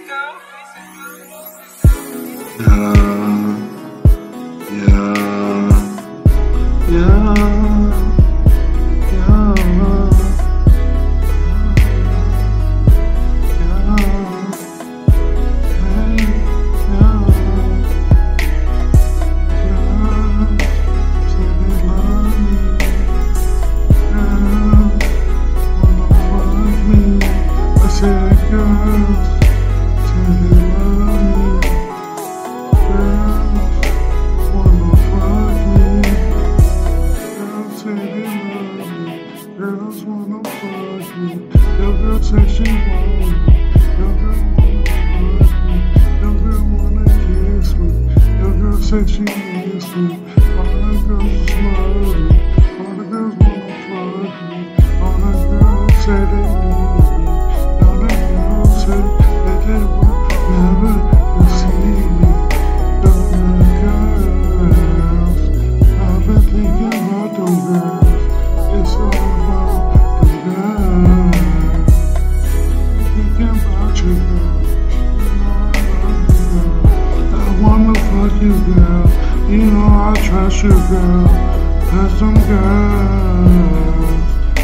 Girls wanna fuck me. Your girl say she want me. Your girl wanna fuck me. Your girl wanna kiss me. Your girl say she miss me. All the girls love me. All the girls wanna fuck me. All the girls say they need me. All the girls say that they will never see me. All the girls, I've been thinking about those girls. It's all about the girl. Thinking about you, girl. You know I love you, girl. I wanna fuck you, girl. You know I trust you, girl. There's some girls,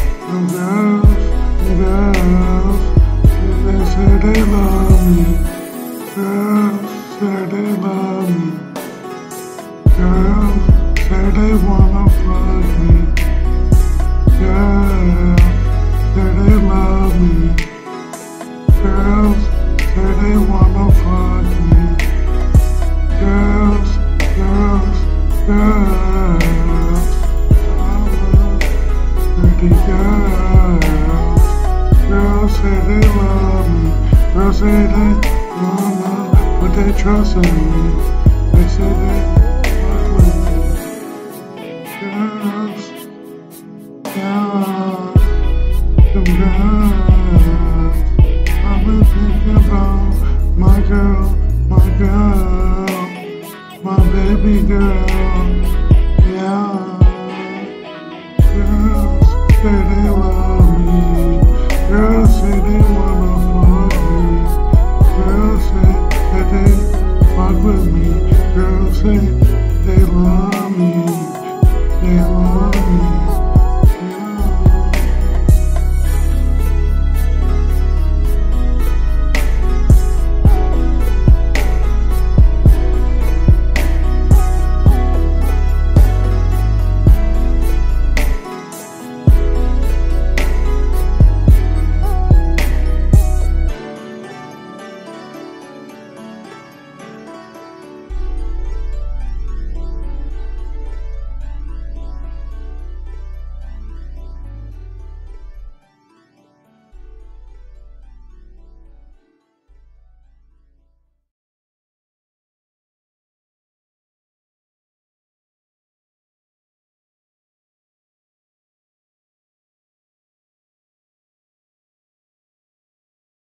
they say they love me. Girls say they love me. Girls say they wanna fuck me. Girls say they love me. Girls say they wanna fuck me. Girls. I love pretty girls. Girls say they love me. Girls say they wanna, but they trust in me. They say they fuck with me. Girls. Them girls, I've been thinking about my girl, my baby girl.